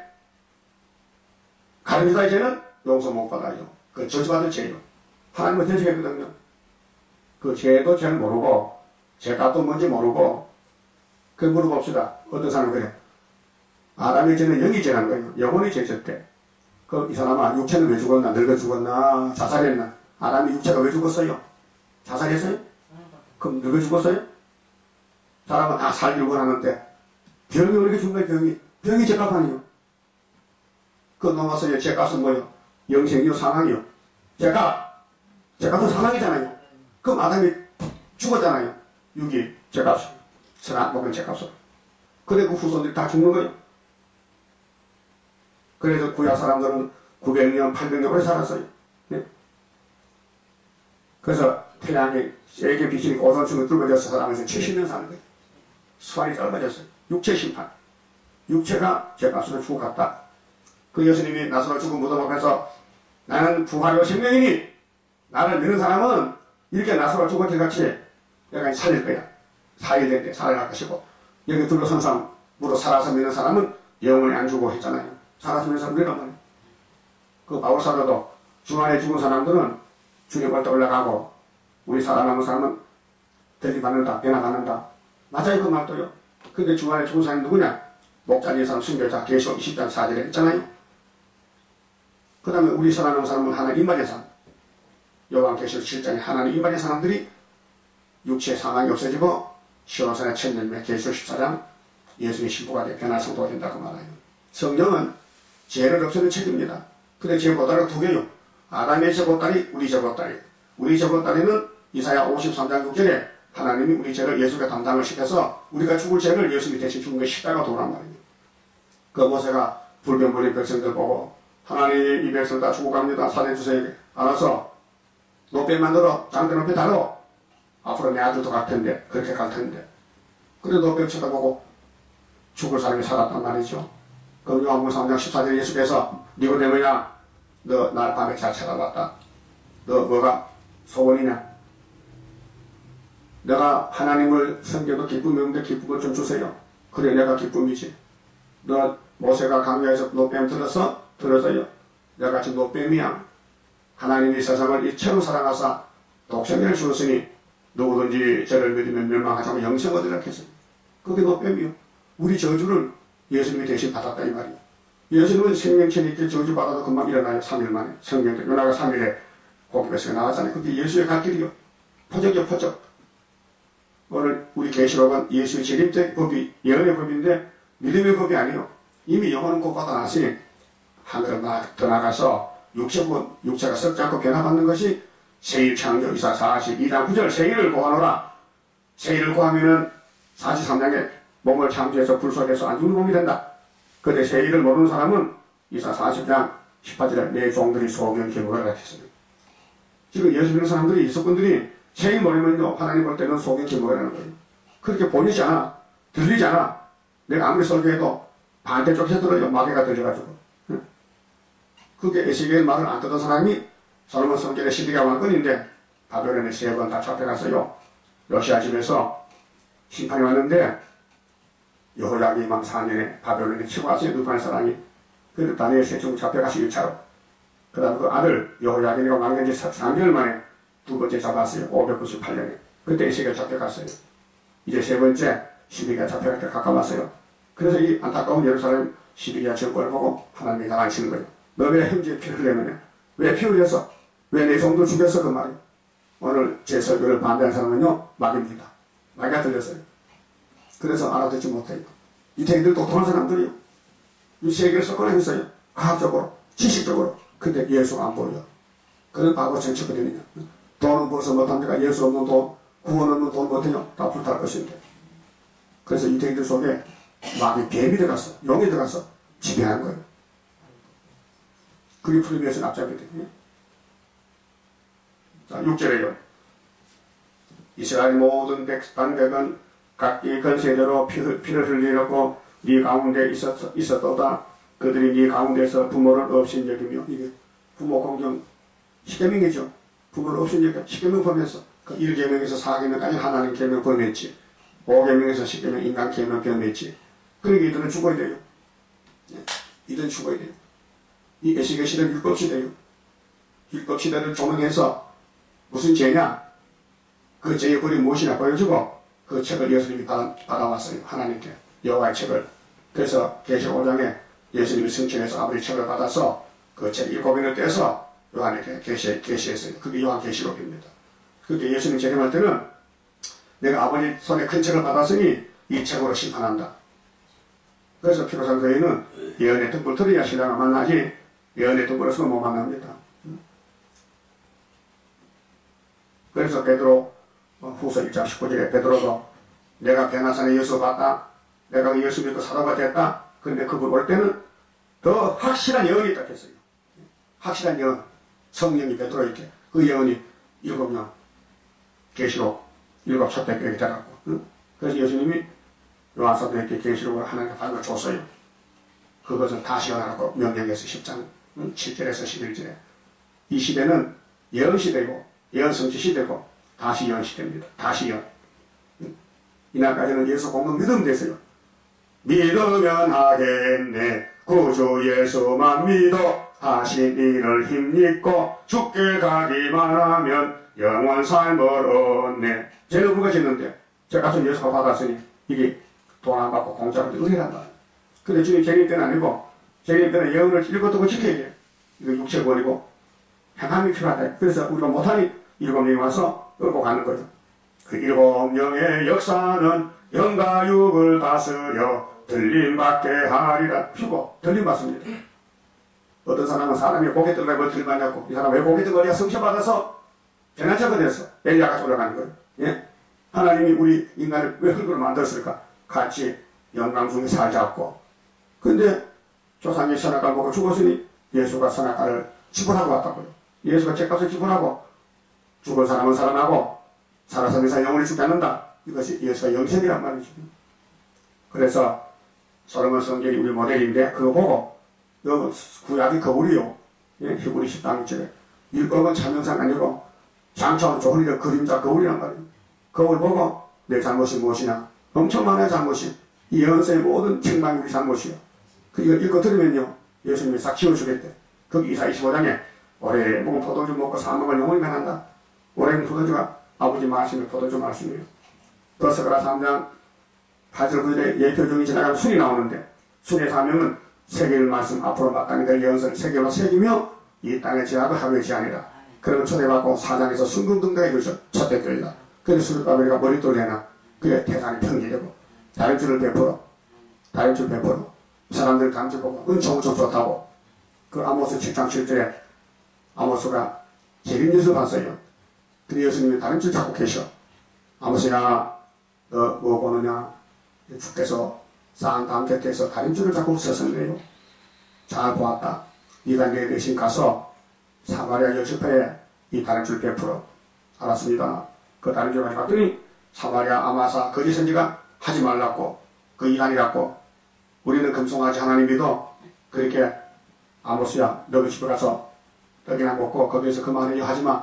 가룟유다의 죄는 용서 못 받아요. 그 저주받을 죄예요. 하나님은 대적했거든요. 그 죄도 잘 모르고 죄값도 뭔지 모르고 그 물어봅시다. 어떤 사람은 그래. 아담의 죄는 영이 죄라는 거예요. 영혼이 죄졌대. 그 이 사람아 육체는 왜 죽었나? 늙어 죽었나? 자살했나? 아담이 육체가 왜 죽었어요? 자살했어요? 그럼 늙어 죽었어요? 사람은 다 살기를 원하는데 병이 왜 이렇게 죽는 거예요? 병이. 병이 죄값 아니에요. 그 넘어서 죄값은 뭐예요? 영생이요 사망이요. 죄값. 죄값은 사망이잖아요. 그럼 아담이 죽었잖아요. 육이 죄값. 선악 먹은 죄값으로. 그래 그 후손들이 다 죽는 거예요. 그래서 구약 사람들은 구백 년, 팔백 년 오래 살았어요. 네? 그래서 태양이 세게 비치니 오존층을 뚫어져서 사람에서 칠십 년 사는 거예요. 수완이 짧아졌어요. 육체 심판. 육체가 죄값으로 죽어갔다. 그 예수님이 나사로 죽은 무덤 앞에서 나는 부활이요 생명이니 나를 믿는 사람은 이렇게 나사로 죽었던 같이 내가 살릴 거야. 사일 된대 살아날 것이고 여기 둘러선 사람으로 살아서 믿는 사람은 영원히 안 죽고 했잖아요. 살아서 믿는 사람들이란 말이에요. 그 바울 사도도 중간에 죽은 사람들은 주님 볼 때 올라가고 우리 살아남은 사람은 대리받는다, 변화받는다. 맞아요, 그 말도요. 근데 중간에 죽은 사람이 누구냐? 목자리 사람, 순교자, 계시록 이십 장 사 절에 있잖아요. 그 다음에 우리 살아남은 사람은 하나님 임반의 사람. 요한계시록 칠 장에 하나님 임반의 사람들이 육체의 상황이 없어지고 시온산의 천년매 계시록 십사 장 예수님의 신부가 되 변화 성도가 된다고 말해요. 성경은 죄를 없애는 책입니다. 근데 죄 보따리가 두 개요. 아담의 죄 보따리, 우리 죄 보따리. 우리 죄 보따리는 이사야 오십삼 장 육 절에 하나님이 우리 죄를 예수가 담당을 시켜서 우리가 죽을 죄를 예수님이 대신 죽은 게 십자가 도란 말이에요. 그 모세가 불변불린 백성들 보고 하나님 이 백성 다 죽어갑니다. 살려주세요. 알아서 노뼈 만들어 장대 높이 달어. 앞으로 내 아들도 갈 텐데 그렇게 갈 텐데. 그래 노뼈 쳐다보고 죽을 사람이 살았단 말이죠. 그럼 요한복음 삼 장 십사 절에 예수께서 니고데모야 너 날 밤에 잘 찾아봤다. 너 뭐가 소원이냐? 내가 하나님을 섬겨도 기쁨이 없는데 기쁨을 좀 주세요. 그래 내가 기쁨이지. 너 모세가 강야에서 노뱀 들어서 들어서요. 내가 지금 노뱀이야. 하나님이 세상을 이처럼 사랑하사 독생자를 주었으니 누구든지 저를 믿으면 멸망하지 않고 영생을 얻으라 했어요. 그게 노뱀이요. 우리 저주를 예수님이 대신 받았다 이 말이에요. 예수님은 생명체는 이렇게 저주받아도 금방 일어나요. 삼 일 만에. 성경도 요나가 삼 일에 고백에서 나왔잖아요. 그게 예수의 갈 길이요. 포적이요 포적. 오늘 우리 계시록은 예수의 재림적 법이 예언의 법인데 믿음의 법이 아니요. 이미 영혼은 곧 받아놨으니 하늘을 더 나가서 육체고, 육체가 썩지 않고 변화받는 것이 세일 창조 이사 사십이 장 구 절 세일을 구하노라. 세일을 구하면은 사십삼 장에 몸을 창조해서 불 속에서 안 죽는 몸이 된다. 그런데 세일을 모르는 사람은 이사 사십 장 십팔 절에 내 종들이 소경 기록을 했습니다. 지금 예수 믿는 사람들이 이석분들이 세일 모르면요 하나님 볼 때는 소경 기록이라는 거예요. 그렇게 보이지 않아. 들리지 않아. 내가 아무리 설교해도 반대쪽에서 들어요. 마귀가 들려가지고. 그게 에스겔 말을 안 듣던 사람이 솔로몬 성전의 시드기야 왕건인데 바벨론에 세 번 다 잡혀갔어요. 러시아 집에서 심판이 왔는데 여호야김 왕 사 년에 바벨론에 치고 왔어요. 누판 사람이. 그래서 다니엘 세중 잡혀가서 일 차로. 그 다음 그 아들 여호야김이가 왕된 지 삼 개월 만에 두 번째 잡았어요. 오백구십팔 년에. 그때 에스겔 잡혀갔어요. 이제 세 번째 시드기야 잡혀갈 때 가까웠어요. 그래서 이 안타까운 예루살렘 시드기야 정권을 보고 하나님이 가라앉히는 거예요. 너 왜 형제의 피를 내느냐? 왜 피 흘렸어? 왜 내 성도 죽였어? 그 말이에요. 오늘 제 설교를 반대한 사람은요, 마귀입니다. 마귀가 들렸어요. 그래서 알아듣지 못해요. 유태인들 똑똑한 사람들이요. 이 세계를 섞어내 있어요. 과학적으로, 지식적으로. 근데 예수가 안 보여. 그런 바보 정치거든요. 돈은 벌써 못합니까? 예수 없는 돈, 구원 없는 돈 못해요. 다 불탈 것인데. 그래서 유태인들 속에 마귀 뱀이 들어갔어. 용이 들어가서 지배하는 거예요. 그게 풀리면서 납작이 되거든요. 자, 육 절에요. 이스라엘 모든 백성은 각기 건세대로 피를, 피를 흘리려고 네 가운데 있었, 있었도다. 그들이 네 가운데서 부모를 없인 여기며, 이게 부모 공경 십계명이죠. 부모를 없인 여기 십계명 범했어. 그 일 계명에서 사 계명까지 하나님 계명 범했지. 오 계명에서 십 계명 인간 계명 범했지. 그러니까 이들은 죽어야 돼요. 네. 이들은 죽어야 돼요. 이 에스겔 시대는 율법 시대예요. 율법 시대를 조명해서 무슨 죄냐? 그 죄의 벌이 무엇이냐 보여주고 그 책을 예수님이 받아, 받아왔어요. 하나님께 여호와의 책을. 그래서 계시록 오 장에 예수님이 승천해서 아버지 책을 받아서 그 책 일곱 인을 떼서 요한에게 계시, 계시했어요. 그게 요한계시록입니다. 그게 예수님 재림할 때는 내가 아버지 손에 큰 책을 받았으니 이 책으로 심판한다. 그래서 피로상 교회는 예언의 등불 들어야 신랑을 만나지 예언의 등불 없으면 못 만납니다. 그래서 베드로 후서 일 장 십구 절에 베드로도 내가 베나산에 예수 봤다. 내가 예수 믿고 사도가 됐다. 그런데 그분 올 때는 더 확실한 예언이 딱 했어요. 확실한 예언. 성령이 베드로에게 그 예언이 일곱 명 계시록 일곱 촛대교회에 돼갖고 응? 그래서 예수님이 요한사도에게 계시록을 하나님께 받아 줬어요. 그것을 다시 예언하라고 명령해서 십 장 응? 칠 절에서 십일 절에 이 시대는 예언 시대고 예언 성취 시대고 다시 예언 시대입니다. 다시 예언. 응? 이날까지는 예수 공동 믿으면 됐어요. 믿으면 하겠네. 구주 예수만 믿어 하신 일을 힘입고 죽게 가기만 하면 영원 삶을 얻네. 제가 누가 짓는데 제가 값은 예수가 받았으니 이게 돈 안 받고 공짜로 은혜란 말이에요. 근데 주님 재림 때는 아니고 재림 때는 영혼을 읽어두고 지켜야 돼요. 이거 육체를 버리고 행함이 필요하다. 그래서 우리가 못하니 일곱 명이 와서 끌고 가는 거죠. 그 일곱 명의 역사는 영과 육을 다스려 들림받게 하리라. 피고 들림받습니다. 어떤 사람은 사람이 고개 들어가 뭘 들림받냐고. 이 사람 왜 고개 들어가? 성취받아서 변화자가 됐어. 엘리야가 올라가는 거예요. 예? 하나님이 우리 인간을 왜 흙으로 만들었을까? 같이 영광 중에 살자고. 근데 조상이 선악과를 먹고 죽었으니 예수가 선악과를 지불하고 왔다고요. 예수가 죄값을 지불하고 죽은 사람은 살아나고 살아서 내 영원히 죽지 않는다. 이것이 예수의 영생이란 말이죠. 그래서 솔로몬 성경이 우리 모델인데 그거 보고 너 구약이 거울이요. 예, 히브리 십삼 절에 율법은 참영상 아니고 장차원 조언이라 그림자 거울이란 말이에요. 거울 보고 내 잘못이 무엇이냐. 엄청 많은 잘못이 이 연세의 모든 책망이 우리 잘못이요. 그 이거 읽고 들으면요 예수님이 싹 지워주겠대. 거기 이사 이십오 장에 올해 먹은 포도주 먹고 사먹을 영혼이 변한다. 올해 포도주가 아버지 말씀의 포도주 말씀이에요. 더스가라 삼 장 팔 절 구 절에 예표 중이 지나가면 순이 나오는데 순의 사명은 세계의 말씀 앞으로 마땅히 될 연설을 세계로 새기며 이 땅의 지하고 하루의 지하니라. 그러면 초대받고 사장에서 순금등대에 이르죠. 첫째 교회다. 그래서 수르바벨이가 머릿돌 내나 그게 태산이 평지되고 다른 줄을 베풀어 다른 줄 베풀어 사람들 감지 보고 은총 엄청 좋다고. 그 아모스 칠 장 칠 절에 아모스가 재림예수 봤어요. 근데 예수님이 다른 줄 잡고 계셔. 아모스야 너 뭐 보느냐. 주께서 쌓은 담 곁에서 다른 줄을 잡고 서었네요. 잘 보았다. 네가 내 대신 가서 사마리아 여십회에 이 다른 줄 베풀어. 알았습니다. 그 다른 줄 가지고 갔더니 사마리아 아마사 거짓 선지가 하지 말라고 그 이단이라고. 우리는 금송아지 하나님 믿어. 그렇게 아모스야 너희 집에 가서 떡이나 먹고 거기에서 그만하려 하지마.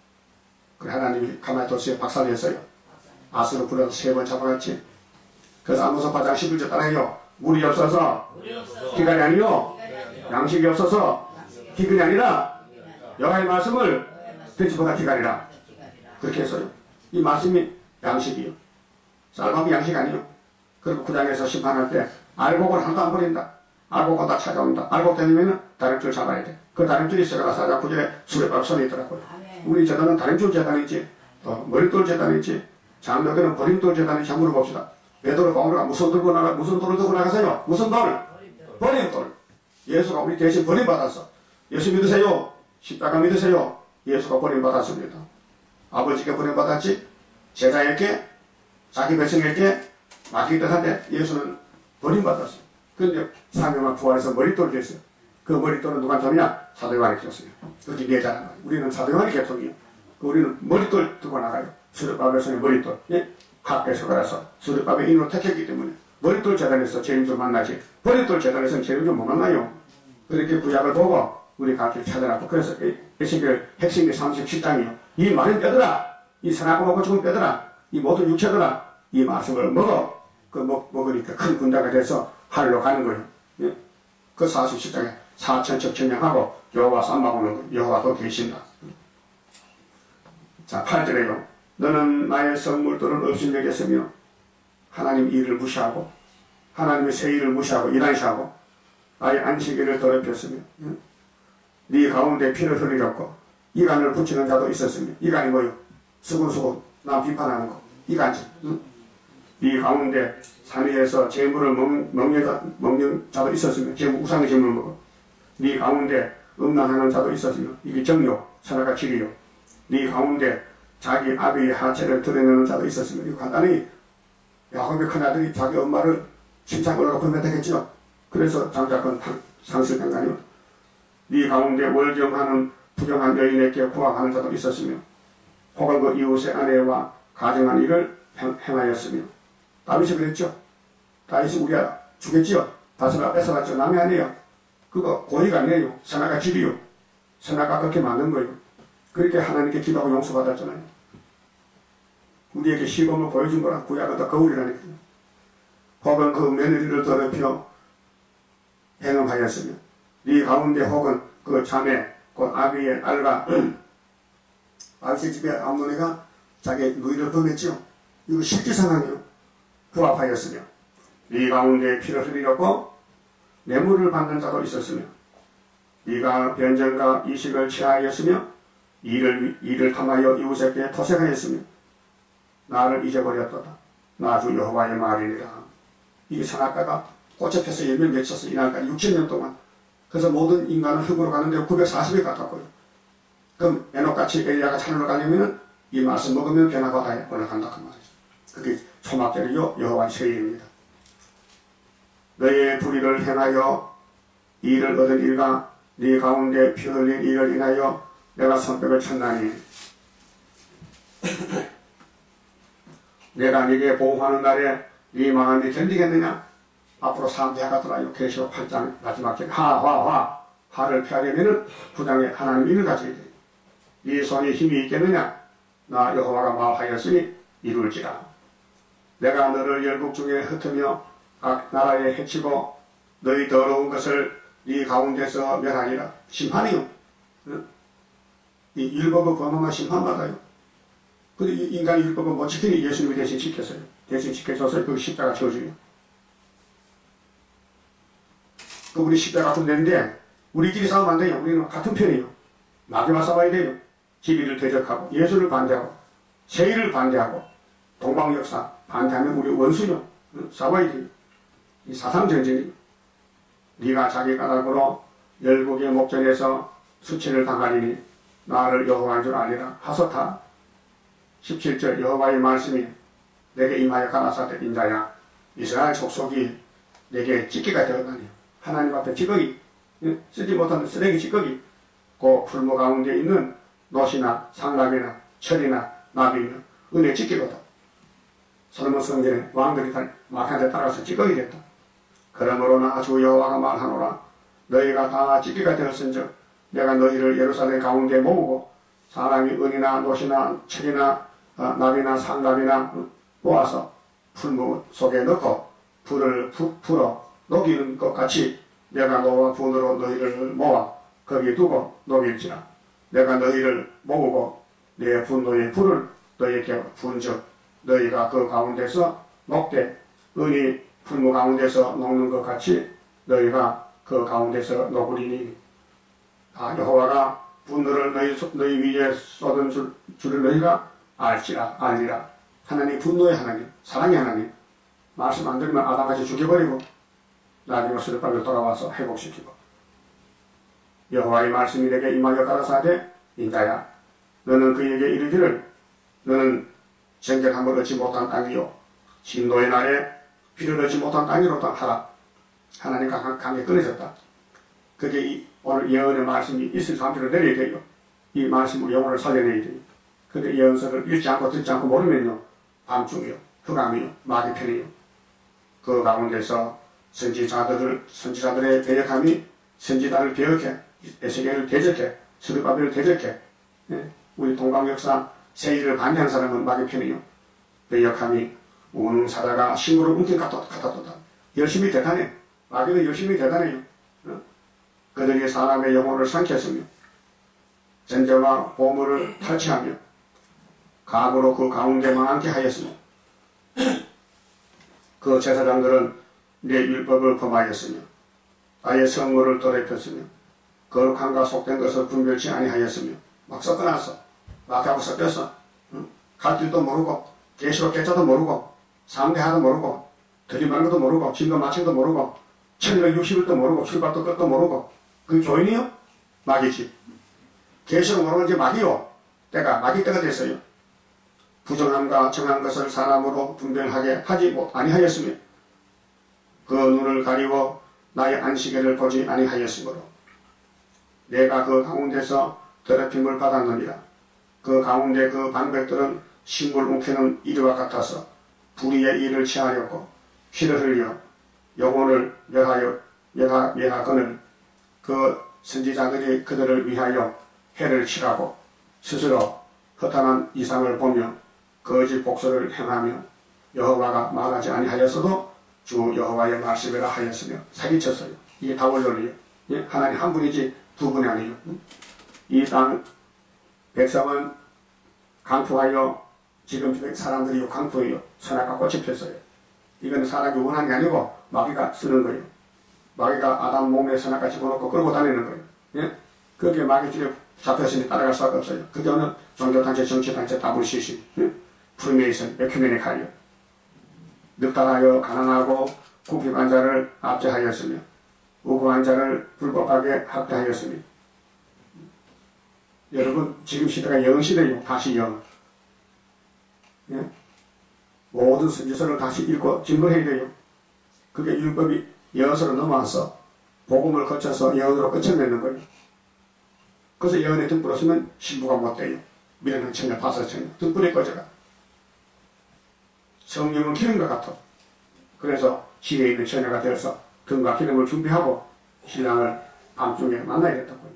그래 하나님이 가만히 뒀어요. 박살냈어요. 아수르 불러서 세 번 잡아갔지. 그래서 아모스 팔 장 십일 절 따라해요. 물이 없어서 기간이 아니요 양식이 없어서 기근이 아니라 여호와의 말씀을 듣지보다 기간이라. 그렇게 했어요. 이 말씀이 양식이요. 쌀밥이 양식 아니요. 그리고 구 장에서 심판할 때 알곡을 하나도 안 버린다. 알곡 다 찾아온다. 알곡 되면 다른 줄 잡아야 돼. 그 다른 줄이 있어가 사 장 구 절에 수레밥 손에 있더라고요. 우리 재단은 다른 줄 재단이지 또 머릿돌 재단이지 장로교는 버림돌 재단이지 한번 물어봅시다. 베드로 바울이가 무슨 돌고 나가 무슨 돌을 들고 나가세요? 무슨 돌? 버림돌. 예수가 우리 대신 버림받았어. 예수 믿으세요. 십자가 믿으세요. 예수가 버림받았습니다. 아버지가 버림받았지 제자에게 자기 백성에게 맡기기 뜻한데 예수는 버림받았어요. 그런데 사명을 부활해서 머릿돌이 됐어요. 그 머릿돌은 누가 잡냐? 사도 요한이 줬어요. 그게 내자란 말이에요. 우리는 사도 요한이 개통이에요. 우리는 머릿돌 들고 나가요. 수르바벨 손에 머릿돌. 예? 학교에서 가서 수르바벨 인으로 택했기 때문에 머릿돌 재단에서 재림줄 만나지 머릿돌 재단에서는 재림줄 못 만나요. 그렇게 구약을 보고 우리 각길 찾아놨고 그래서 에스겔 핵심이 삼십칠 장이요. 이 많은 뼈들아 이 선하고 먹고 죽은 뼈들아 이 모든 육체들아 이 말씀을 먹어. 그 먹, 먹으니까 큰 군대가 돼서 하늘로 가는 거예요. 예? 그 사십칠 장에 사천 척 천명하고 여호와 삼박오는 거 여호와도 계신다. 자 팔 절에요. 너는 나의 성물들을 없인 여겼으며 하나님 일을 무시하고 하나님의 새 일을 무시하고 이단시하고 나의 안식일을 더럽혔으며 응? 네 가운데 피를 흘리렸고 이간을 붙이는 자도 있었으며 이간이 뭐요? 수군수군 나 비판하는 거 이간지. 응? 네 가운데 산 위에서 재물을 먹, 먹는, 자, 먹는 자도 있었으며 재물, 우상의 재물을 먹어. 네 가운데 음란하는 자도 있었으며 이게 정욕 선악과 지리요. 네 가운데 자기 아비의 하체를 드러내는 자도 있었으며 이거 간단히 야곱의 큰아들이 자기 엄마를 침상에 올라가 범했겠죠. 그래서 장자권 상실된 거 아니요. 네 가운데 월경하는 부정한 여인에게 구박하는 자도 있었으며 혹은 그 이웃의 아내와 가정한 일을 행하였으며 다윗이 그랬죠. 다윗이 우리가 주겠지요. 다스가 뺏어갔죠. 남이 아니에요. 그거 고의가 아니에요. 선악과 질이요. 선악과 그렇게 만든 거예요. 그렇게 하나님께 기도하고 용서받았잖아요. 우리에게 시범을 보여준 거라 구약은 다 거울이라니까요. 혹은 그 며느리를 더럽혀 행음하였으며 네 가운데 혹은 그 자매 그 아비의 딸과 아비의 집에 암논이가 자기 누이를 범했죠. 이거 실제 상황이요. 부합하였으며 네 가운데 피를 흘리려고 뇌물을 받는 자도 있었으며 네가 변전과 이식을 취하였으며 이를, 이를 탐하여 이웃에게 토색하였으며 나를 잊어버렸도다. 나 주 여호와의 말이니라. 이 선악과가 꽃에 펴서 열매 맺혀서 이날까지 육천 년 동안 그래서 모든 인간은 흙으로 가는데 구백사십에 가깝고요. 그럼 에녹같이 엘리야가 하늘로 가려면 이 말씀 먹으면 변화가 다 올라간다 그 말이죠. 그게 초막절이요 여호와의 세일입니다. 너의 불의를 행하여 이를 얻은 일과 네 가운데 피 흘린 이를 인하여 내가 손뼉을 쳤나니 내가 네게 보호하는 날에 네 마음이 견디겠느냐? 앞으로 사람들이 하가더라요. 계시록 팔 장 마지막 절 하화화 화를 피하려면 구 장에 하나님 인을 가져야 돼. 네 손에 힘이 있겠느냐? 나 여호와가 말하였으니 이룰지라. 내가 너를 열국 중에 흩으며 각 나라에 해치고 너희 더러운 것을 네 가운데서 멸하리라. 심판이요. 이 율법을 범하면 심판받아요. 근데 이 인간이 율법을 못 지키니 예수님이 대신 지켰어요. 대신 지켜줘서 그 십자가 채워줘요. 그 우리 십자가 갖고 내는데 우리끼리 싸우면 안 돼요. 우리는 같은 편이에요. 마귀와 싸워야 돼요. 진리를 대적하고 예수를 반대하고 세일을 반대하고 동방역사 반대하면 우리 원수요. 싸워야 돼요. 이 사상전쟁이에요. 네가 자기 까닭으로 열국의 목전에서 수치를 당하리니 나를 여호와인 줄 알리라. 하소타 십칠 절 여호와의 말씀이 내게 임하여 가라사대 인자야 이스라엘 족속이 내게 찌꺼기가 되었다니 하나님 앞에 찌꺼기 쓰지 못한 쓰레기 찌꺼기 그 풀무 가운데 있는 노시나 상납이나 철이나 나비며 은혜 찌꺼기거든. 솔로몬 성전에 왕들이 마귀한테 따라서 찌꺼기 됐다. 그러므로 나 주 여호와가 말하노라 너희가 다 찌꺼기가 되었은즉 내가 너희를 예루살렘 가운데 모으고 사람이 은이나 노시나 철이나 어, 나비나 상납이나 모아서 풀무 속에 넣고 불을 부, 불어 녹이는 것 같이 내가 너와 분으로 너희를 모아 거기 두고 녹일지라. 내가 너희를 모으고 내 분노의 불을 너희에게 분즉 너희가 그 가운데서 녹되 은이 풀무 가운데서 녹는 것 같이 너희가 그 가운데서 녹으리니 아 여호와가 분노를 너희, 너희 위에 쏟은 줄, 줄을 너희가 알지라 알리라. 하나님 분노의 하나님 사랑의 하나님 말씀 안 들으면 아담같이 죽여버리고 나중에 수렵발로 돌아와서 회복시키고 여호와의 말씀이 내게 임하여 가라사대 인자야 너는 그에게 이르기를 너는 정결함을 얻지 못한 땅이요 진노의 날에 피를 얻지 못한 땅이로다 하라. 하나님과 관계 끊어졌다. 그게 이 오늘 예언의 말씀이 있을 사람들을 내려야 돼요. 이 말씀으로 영혼을 살려내야 돼요. 근데 예언서를 읽지 않고 듣지 않고 모르면요 밤중이요 흑암이요 마귀편이요 그 가운데서 선지자들을 선지자들의 배역함이 선지자를 배역해 에스겔을 대적해 스룹바벨을 대적해 예? 우리 동방역사 세일을 반대한 사람은 마귀편이요 배역함이 우는 사자가 식물을 움킨 갖다 뒀다. 열심히 대단해. 마귀도 열심히 대단해요. 어? 그들이 사람의 영혼을 삼켰으며 전제와 보물을 탈취하며 각으로 그 가운데만 앉게 하였으며 그 제사장들은 내 율법을 범하였으며 나의 성물을 더럽혔으며 거룩함과 속된 것을 분별치 아니하였으며 막 섞어놨어. 마귀하고 섞였어. 응? 갈 줄도 모르고 계시록 개자도 모르고 상대하도 모르고 들이만 것도 모르고 진도 마침도 모르고 천백육십 일도 모르고 출발도 끝도 모르고 그게 교인이요? 마귀지. 계시록 모르는 이제 마귀요. 때가 마귀 때가 됐어요. 부정함과 정한 것을 사람으로 분별하게 하지 못 아니하였으며 그 눈을 가리워 나의 안식일을 보지 아니하였으므로 내가 그 가운데서 더럽힘을 받았느니라. 그 가운데 그 방백들은 식물 움켜는 이리와 같아서 불의의 일을 취하려고 피를 흘려 영혼을 멸하여 멸하, 멸하거늘 그 선지자들이 그들을 위하여 해를 치라고 스스로 허탄한 이상을 보며 거짓 복수를 행하며 여호와가 말하지 아니하였어도 주 여호와의 말씀이라 하였으며 사기쳤어요. 이게 다 원론이에요. 예? 하나님 한 분이지 두 분이 아니에요. 이 땅 백성은 강풍하여 지금 사람들이 강풍이요 선악과 꽃이 폈어요. 이건 사람이 원하는 게 아니고 마귀가 쓰는 거예요. 마귀가 아담 몸에 선악과 집어넣고 끌고 다니는 거예요. 예? 거기에 마귀 줄에 잡혔으니 따라갈 수가 없어요. 그게 어느 종교단체, 정치단체, 다블씨씨, 예? 프리메이슨, 에큐메닉 하여 늑달하여 가난하고 궁핍한 자를 압제하였으며 우고한 자를 불법하게 학대하였으며. 여러분 지금 시대가 영시대요. 다시 영. 예? 모든 선지서를 다시 읽고 증거해야 돼요. 그게 율법이 예언서로 넘어와서 복음을 거쳐서 예언으로 끝을 맺는 거예요. 그래서 예언의 등불 없으면 신부가 못 돼요. 미래는 처녀, 다섯 처녀, 등불이 꺼져가. 성령은 기름과 같아. 그래서 지혜에 있는 처녀가 되어서 등과 기름을 준비하고 신랑을 밤중에 만나야겠다고.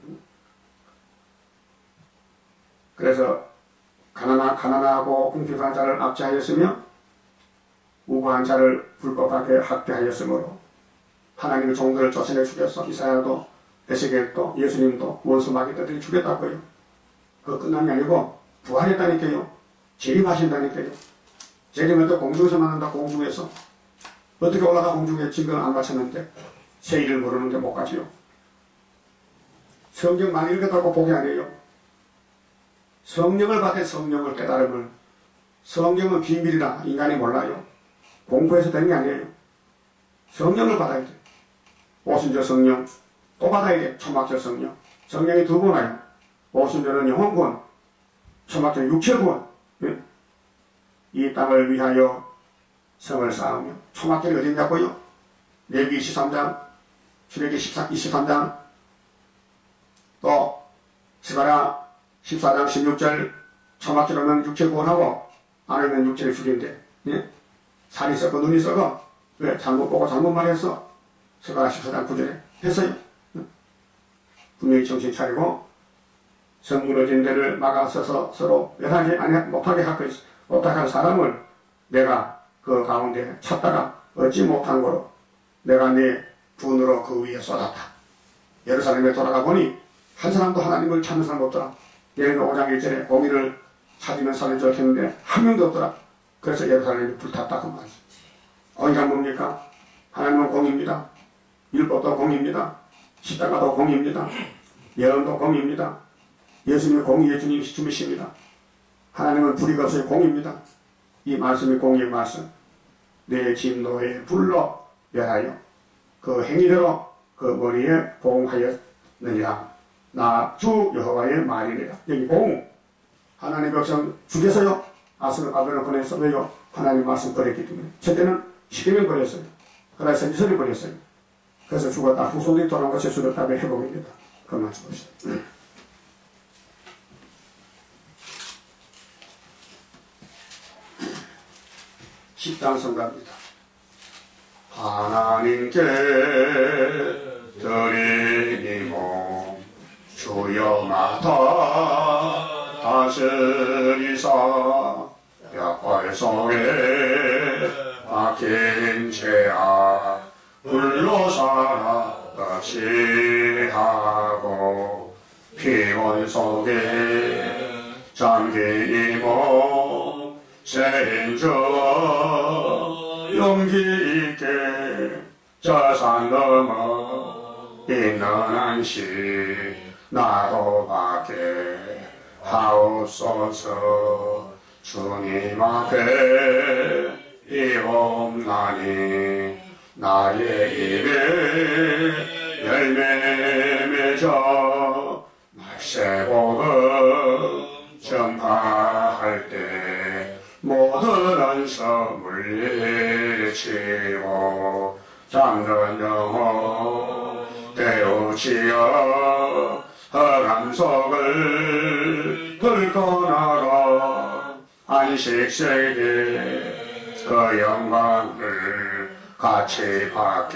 그래서 가난하, 가난하고 궁핍한 자를 압제하였으며 우고한 자를 불법하게 학대하였으므로 하나님의 종들을 쫓아내 죽였어. 이사야도 에스겔도 예수님도 원수 마귀들이 죽였다고요. 그거 끝난 게 아니고 부활했다니까요. 재림하신다니까요. 재림을 또 공중에서 만난다. 공중에서 어떻게 올라가 공중에 증거는 안 맞췄는데 세일을 모르는데 못 가지요. 성경 많이 읽었다고 보기 아니에요. 성령을 받아 성령을 깨달음을. 성경은 비밀이라 인간이 몰라요. 공부해서 되는 게 아니에요. 성령을 받아야 돼. 오순절 성령 또 받아야 돼. 초막절 성령. 성령이 두 번 와요. 오순절은 영혼구원, 초막절 육체구원. 예? 이 땅을 위하여 성을 쌓으며. 초막절이 어딘가고요? 레위기 이십삼 장, 출애굽기 이십삼 장, 또 스가랴 십사 장 십육 절. 초막절 오면 육체 구원하고 안 오면 육체를 죽인대. 예? 살이 썩고 눈이 썩어. 왜? 잘못 보고 잘못 말했어. 스가랴 십사 장 구 절에 했어요. 예? 분명히 정신 차리고 성 무너진 데를 막아서서 서로 연하지 못하게 할 것이 못하게 할 사람을 내가 그 가운데 찾다가 얻지 못한 거로 내가 내 분으로 그 위에 쏟았다. 예루살렘에 돌아가 보니 한 사람도 하나님을 찾는 사람 없더라. 예레미야 오 장 일 절에 공의를 찾으면 살려줘 했는데 한 명도 없더라. 그래서 예루살렘이 불탔다 그 말이지. 어디가 뭡니까? 하나님은 공의입니다. 율법도 공의입니다. 십자가도 공의입니다. 예언도 공의입니다. 예수님은 공의의 주님이십니다. 하나님은 불의가 없어요. 공의입니다. 이 말씀이 공의의 말씀. 내 진노에 불로 멸하여 그 행위대로 그 머리에 보응하였느니라. 나 주 여호와의 말이니라. 여기 보응. 하나님 백성 죽여서요. 아스를 아벨을 보내서 왜요? 하나님 말씀 버렸기 때문에. 첫째는 십계명 버렸어요. 그다음에 선지서를 버렸어요. 그래서 죽었다. 후손들이 돌아온 것이 수렵답의 회복입니다. 그 말씀 보시죠. 십장 성가입니다. 하나님께 드리니모 주여 맡아 다스리사 약발 속에 박힌 죄악 불로사 같이 하고 피곤 속에 잠긴 이모 세인주 용기 있게 저산 넘어 있는 안시 나도 밖에 하옵소서. 주님 앞에 이옵나니 나의 입에 열매 맺어 말세복음 전파할 때 모든 안서 물리치고 잠든 영혼 깨우치어 흑암 속을 들고 나가 안식세계 그 영광을 같이 받게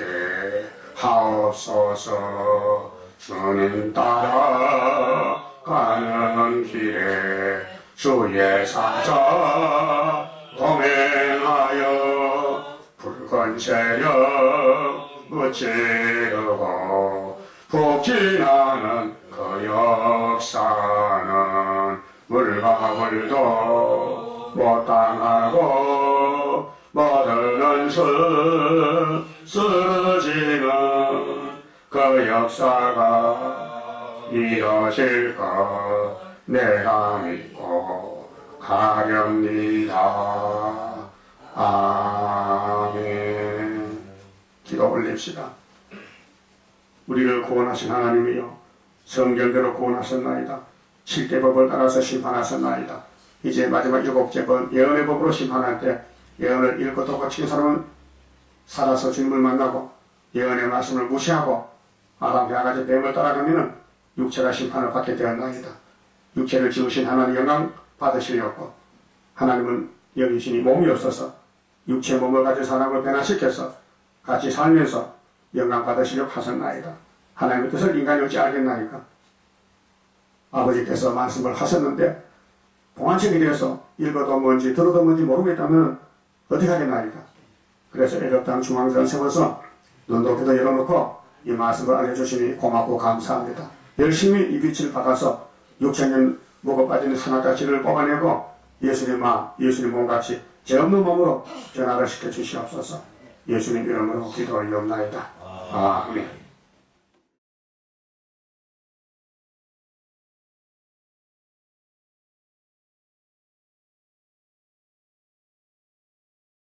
하옵소서. 주님 따라 가는 길에 주의 사자 동행하여 붉은 세력 무찌르고 푹 지나는 그 역사는 물과 물도 못 당하고 모든 스, 쓰러지는 그 역사가 이루어질 것 내가 믿고 가렵니다. 아멘. 기도 올립시다. 우리를 구원하신 하나님이여, 성경대로 구원하셨나이다. 칠대 법을 따라서 심판하셨나이다. 이제 마지막 일곱째 번 예언의 법으로 심판할 때 예언을 읽고 또 고치는 사람은 살아서 주님을 만나고 예언의 말씀을 무시하고 아담 해아가지 뱀을 따라가면 육체가 심판을 받게 되었나이다. 육체를 지으신 하나님 영광 받으시려고 하나님은 여기시니 몸이 없어서 육체 몸을 가진 사람을 변화시켜서 같이 살면서 영광 받으시려고 하셨나이다. 하나님의 뜻을 인간이 어찌 알겠나이까? 아버지께서 말씀을 하셨는데 봉안책이 되어서 읽어도 뭔지 들어도 뭔지 모르겠다면 어떻게 하겠나이까? 그래서 애굽 땅 중앙전을 세워서 눈높이도 열어놓고 이 말씀을 알려주시니 고맙고 감사합니다. 열심히 이 빛을 받아서 육천년 목에 빠지는 선악가지를 뽑아내고 예수님 마, 예수님 몸같이 죄 없는 몸으로 변화를 시켜 주시옵소서. 예수님 이름으로 기도하옵나이다. 아멘.